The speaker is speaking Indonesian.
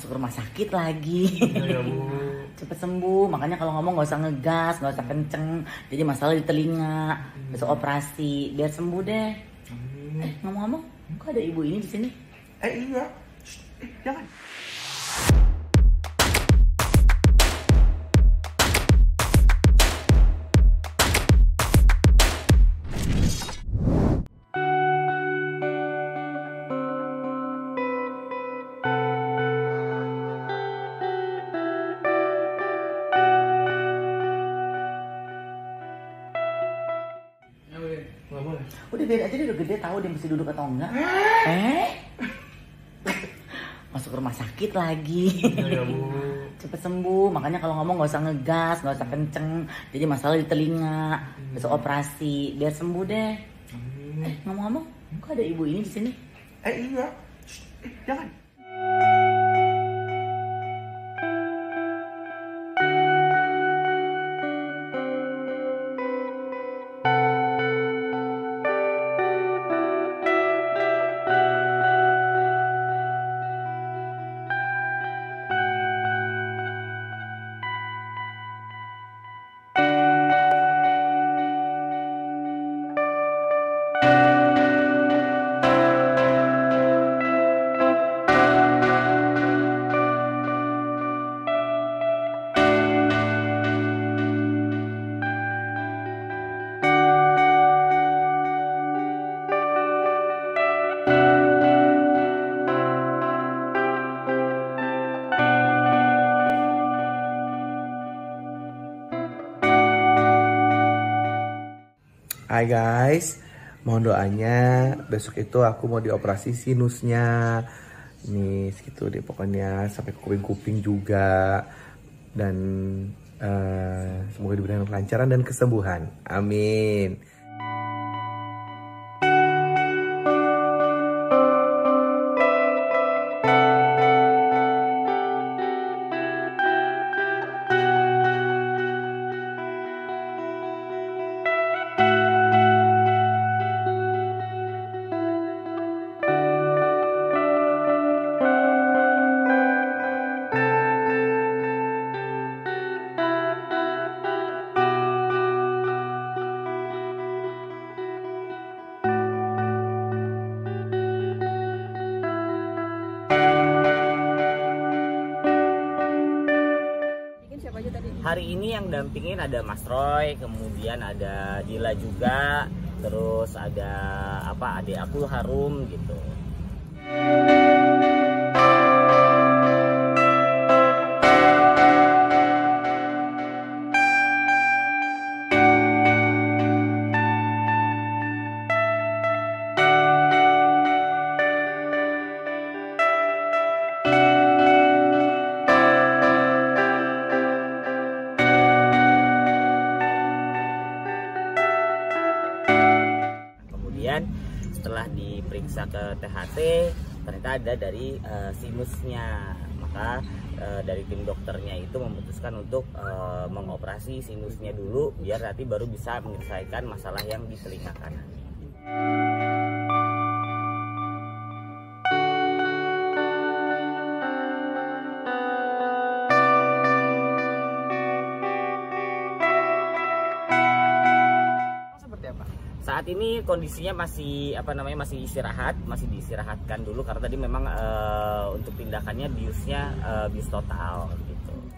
masuk rumah sakit lagi. Ya Bu. Cepet sembuh, makanya kalau ngomong nggak usah ngegas, nggak usah kenceng, jadi masalah di telinga, besok operasi, biar sembuh deh. Ngomong-ngomong, kok ada ibu ini di sini? Iya. Jangan. Nggak boleh. Udah biar aja, dia udah gede, tahu dia mesti duduk atau enggak. Masuk rumah sakit lagi. Ya Bu. Cepet sembuh, makanya kalau ngomong nggak usah ngegas, nggak usah kenceng, jadi masalah di telinga, besok operasi, biar sembuh deh. Ngomong-ngomong, kok ada ibu ini di sini? Iya. Jangan. Hai guys, mohon doanya besok itu aku mau dioperasi sinusnya. Nih segitu deh pokoknya, sampai ke kuping-kuping juga. Dan semoga diberikan kelancaran dan kesembuhan. Amin. Hari ini yang dampingin ada Mas Roy, kemudian ada Dila juga, terus ada adik aku Harum gitu. Setelah diperiksa ke THT, ternyata ada dari sinusnya. Maka dari tim dokternya itu memutuskan untuk mengoperasi sinusnya dulu, biar nanti baru bisa menyelesaikan masalah yang di telinga kanan. Saat ini kondisinya masih masih istirahat, masih diistirahatkan dulu karena tadi memang untuk tindakannya bius total gitu.